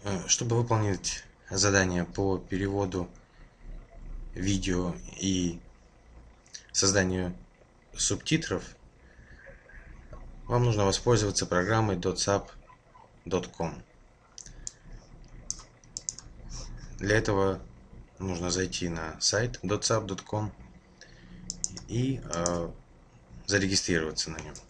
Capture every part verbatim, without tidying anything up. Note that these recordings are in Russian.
Чтобы выполнить задание по переводу видео и созданию субтитров, вам нужно воспользоваться программой дотсап точка ком. Для этого нужно зайти на сайт дотсап точка ком и э, зарегистрироваться на нем.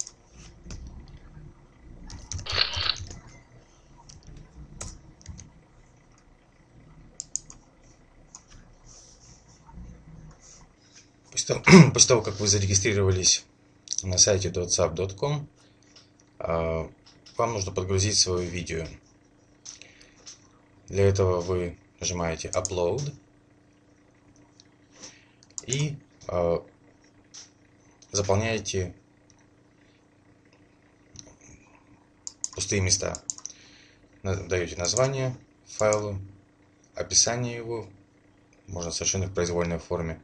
После того, после того, как вы зарегистрировались на сайте дотсап точка ком, вам нужно подгрузить свое видео. Для этого вы нажимаете Upload и э, заполняете пустые места. Даете название файлу, описание его, можно совершенно в произвольной форме.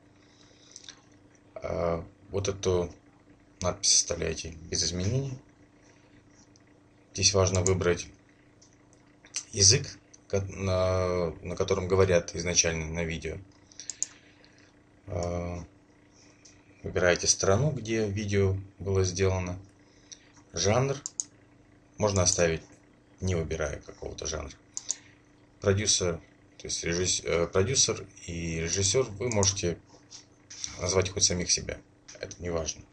Э, вот эту надпись оставляйте без изменений. Здесь важно выбрать язык, на, на котором говорят изначально на видео. Выбираете страну, где видео было сделано. Жанр можно оставить, не выбирая какого-то жанра. Продюсер, то есть режиссер, продюсер и режиссер, вы можете назвать хоть самих себя. Это не важно.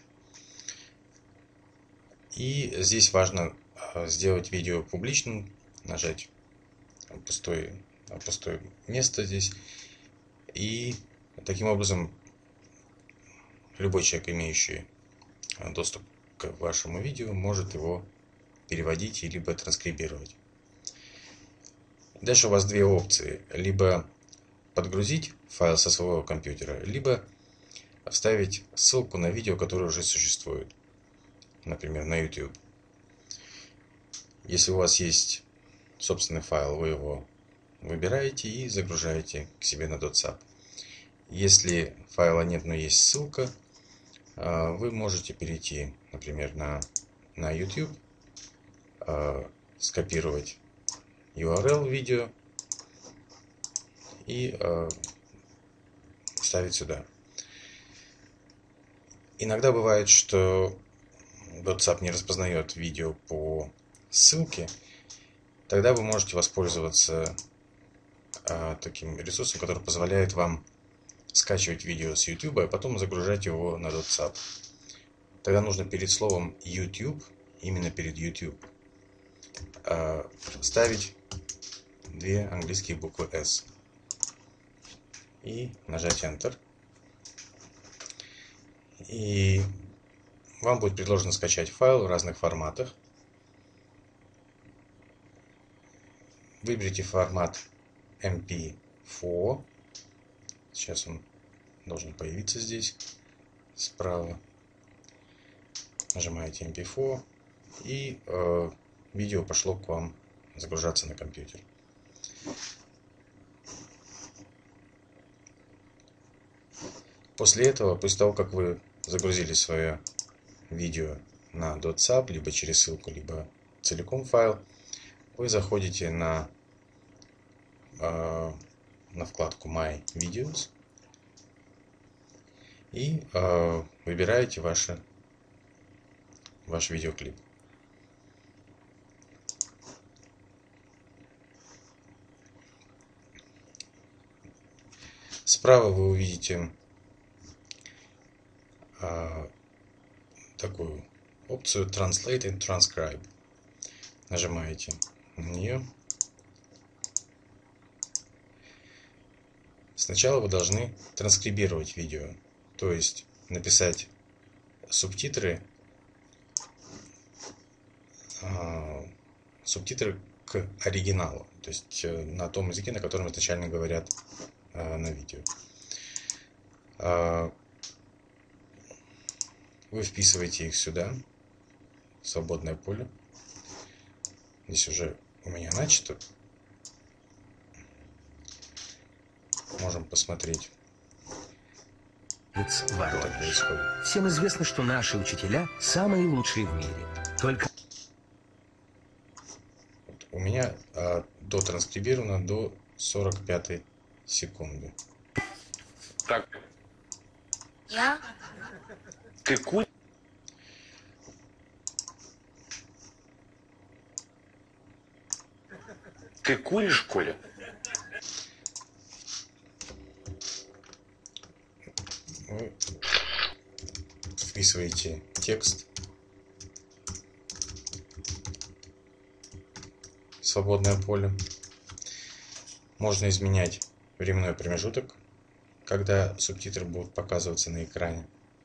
И здесь важно сделать видео публичным, нажать пустое, пустое место здесь. И таким образом любой человек, имеющий доступ к вашему видео, может его переводить и либо транскрибировать. Дальше у вас две опции. Либо подгрузить файл со своего компьютера, либо вставить ссылку на видео, которое уже существует. Например, на YouTube. Если у вас есть собственный файл, вы его выбираете и загружаете к себе на дотсап. Если файла нет, но есть ссылка, вы можете перейти, например, на, на YouTube, скопировать ю ар эл видео и вставить сюда. Иногда бывает, что дотсап не распознает видео по ссылке. Тогда вы можете воспользоваться а, таким ресурсом, который позволяет вам скачивать видео с YouTube, а потом загружать его на дотсап. Тогда нужно перед словом YouTube, именно перед YouTube, а, ставить две английские буквы S и нажать Enter. И вам будет предложено скачать файл в разных форматах. Выберите формат эм пи фор. Сейчас он должен появиться здесь справа. Нажимаете эм пи фор, и э, видео пошло к вам загружаться на компьютер. После этого, после того, как вы загрузили свое видео на дотсап, либо через ссылку, либо целиком файл, вы заходите на, э, на вкладку My Videos и э, выбираете ваше, ваш видеоклип. Справа вы увидите э, такую опцию Translate and Transcribe. Нажимаете на нее. Сначала вы должны транскрибировать видео, то есть написать субтитры, э, субтитры к оригиналу, то есть э, на том языке, на котором изначально говорят э, на видео. Э, вы вписываете их сюда, в свободное поле. Здесь уже у меня начато. Можем посмотреть, что происходит. Всем известно, что наши учителя самые лучшие в мире. Только у меня а, дотранскрибировано до сорок пятой секунды. Так. Я? Ты куришь? Ты куришь, Коля? Вы вписываете текст, свободное поле. Можно изменять временной промежуток, когда субтитры будут показываться на экране.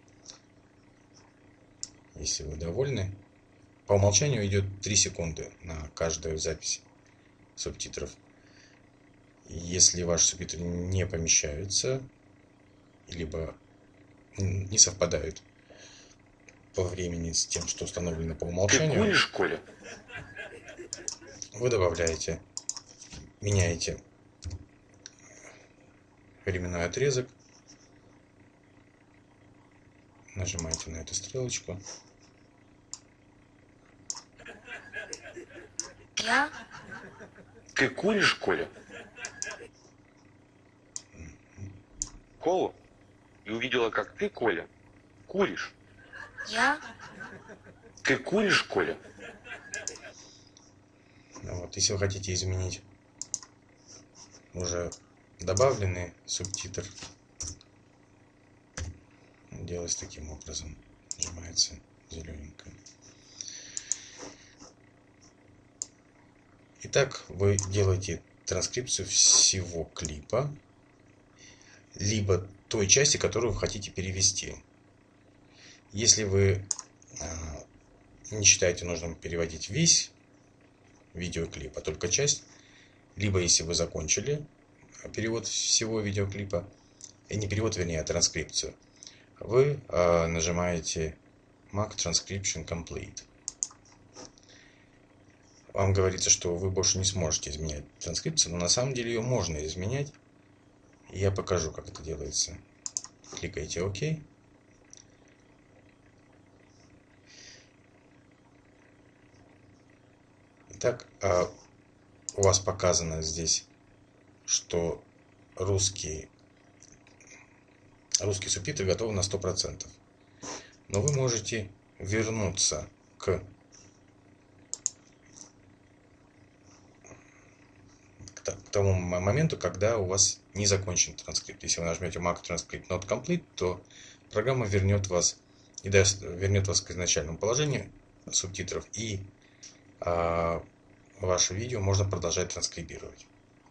Если вы довольны, по умолчанию идет три секунды на каждую запись субтитров. Если ваши субтитры не помещаются, либо не совпадают по времени с тем, что установлено по умолчанию, Ты куришь, Коля? вы добавляете, меняете временной отрезок, нажимаете на эту стрелочку. Я? Ты куришь, Коля? Колу? И увидела, как ты, Коля, куришь. Я? Ты куришь, Коля? Вот, если вы хотите изменить уже добавленный субтитр, делается таким образом. Нажимается зелененькое. Итак, вы делаете транскрипцию всего клипа, либо той части, которую вы хотите перевести. Если вы э, не считаете нужным переводить весь видеоклип, а только часть, либо если вы закончили перевод всего видеоклипа, и не перевод, вернее, а транскрипцию, вы э, нажимаете Mac Transcription Complete. Вам говорится, что вы больше не сможете изменять транскрипцию, но на самом деле ее можно изменять. Я покажу, как это делается. Кликаете ОК. Итак, у вас показано здесь, что русский, русский субтитры готовы на сто процентов. Но вы можете вернуться к, к тому моменту, когда у вас не закончен транскрипт. Если вы нажмете Mac Transcript Not Complete, то программа вернет вас и даст, вернет вас к изначальному положению субтитров, и а, ваше видео можно продолжать транскрибировать.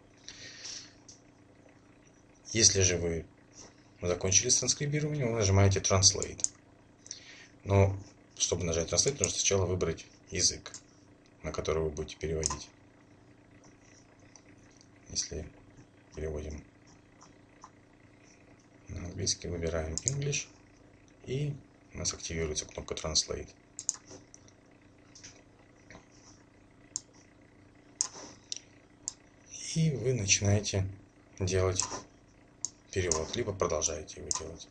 Если же вы закончили с транскрибированием, вы нажимаете Translate. Но чтобы нажать Translate, нужно сначала выбрать язык, на который вы будете переводить. Если переводим на английский, выбираем English, и у нас активируется кнопка Translate. И вы начинаете делать перевод, либо продолжаете его делать.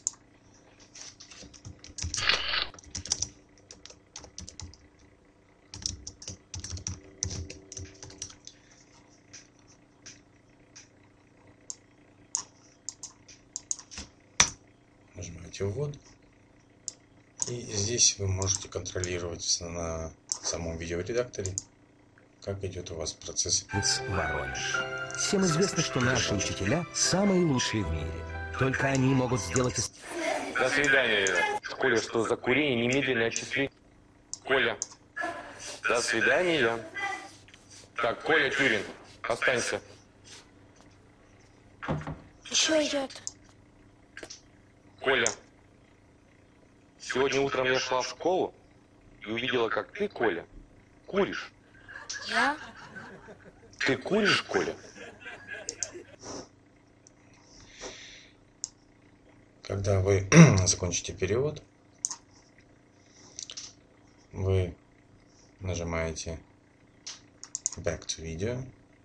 Нажимаете «Ввод». И здесь вы можете контролировать на самом видеоредакторе, как идет у вас процесс. Воронеж. Всем известно, что наши учителя самые лучшие в мире. Только они могут сделать... из- До свидания. Коля, что за курение? Немедленное отчисление. Коля, до свидания. Так, Коля Тюрин, останься. Еще идет. Коля, сегодня утром я шла в школу и увидела, как ты, Коля, куришь. Я? Ты куришь, Коля? Когда вы закончите перевод, вы нажимаете Back to Video.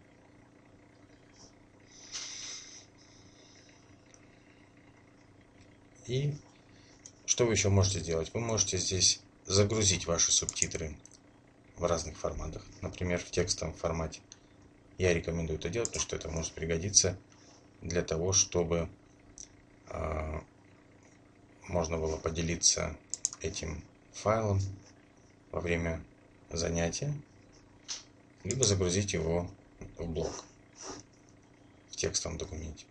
И что вы еще можете сделать? Вы можете здесь загрузить ваши субтитры в разных форматах. Например, в текстовом формате Я рекомендую это делать, потому что это может пригодиться для того, чтобы э, можно было поделиться этим файлом во время занятия, либо загрузить его в блог в текстовом документе.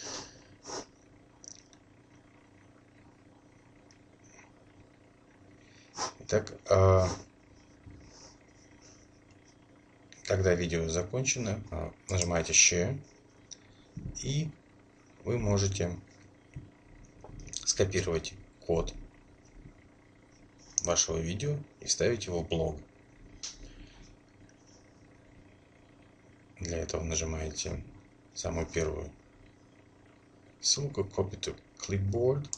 Итак, э, когда видео закончено, э, нажимаете Share, и вы можете скопировать код вашего видео и вставить его в блог. Для этого нажимаете самую первую ссылку Copy to Clipboard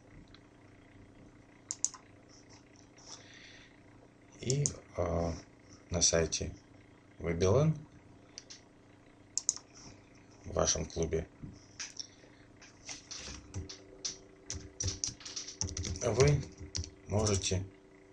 и э, на сайте Вебилен в вашем клубе вы можете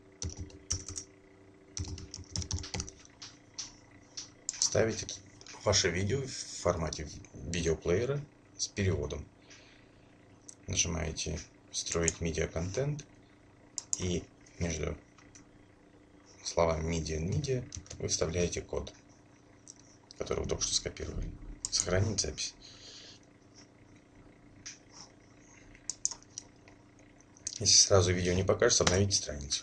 ставить ваше видео в формате видеоплеера с переводом. Нажимаете «Встроить медиа-контент» и между словами «Media» и «Media» вы вставляете код, который вы только что скопировали. Сохранить запись. Если сразу видео не покажется, обновите страницу.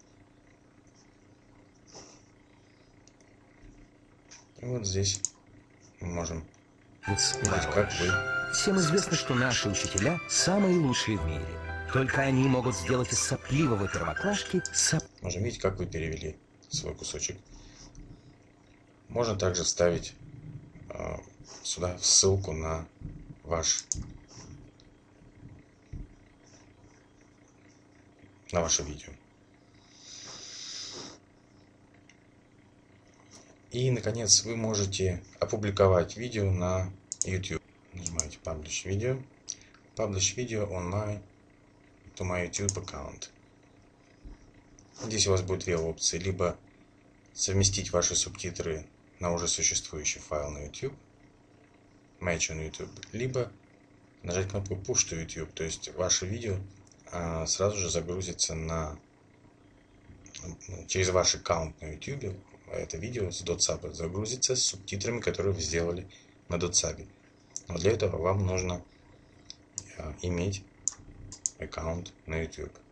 И вот здесь мы можем видеть, как вы... Всем известно, что наши учителя самые лучшие в мире. Только они могут сделать из сопливого первоклашки соп... Можем видеть, как вы перевели свой кусочек. Можно также вставить э, сюда ссылку на ваш на ваше видео. И, наконец, вы можете опубликовать видео на YouTube. Нажимаете Publish Video. Publish Video on my, to my YouTube account. Здесь у вас будет две опции. Либо совместить ваши субтитры на уже существующий файл на YouTube, Match on YouTube, либо нажать кнопку Push to YouTube, то есть ваше видео а, сразу же загрузится на через ваш аккаунт на YouTube. Это видео с дотсаба загрузится с субтитрами, которые вы сделали на дотсабе. Но для этого вам нужно а, иметь аккаунт на YouTube.